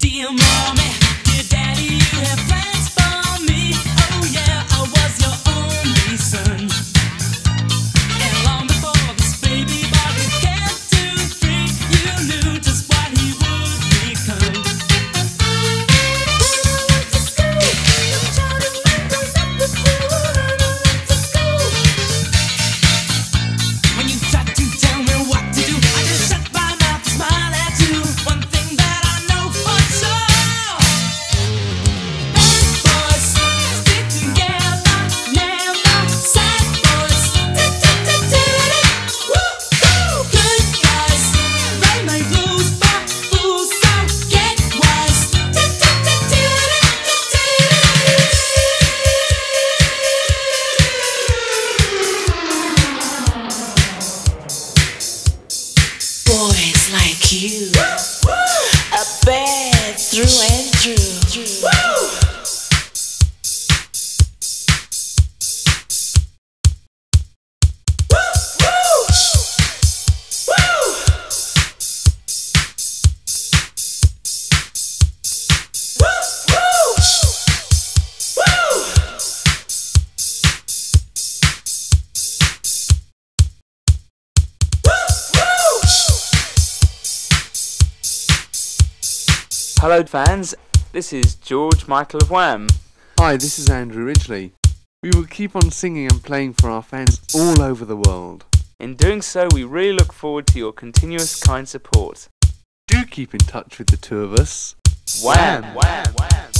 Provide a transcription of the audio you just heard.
Dear mommy, dear daddy, you have plans for me. Oh yeah, I was your only son. And long before this baby boy could get to three, you knew just what he would become. When you tried to tell me what to do, I just shut my mouth and smile at you. One thing that I know for sure, bad boys stick together, never sad boys. Woo-hoo! Good guys, they make rules for fools, so get wise. Boys like you are bad through and through. Hello fans, this is George Michael of Wham. Hi, this is Andrew Ridgely. We will keep on singing and playing for our fans all over the world. In doing so, we really look forward to your continuous kind support. Do keep in touch with the two of us. Wham! Wham! Wham!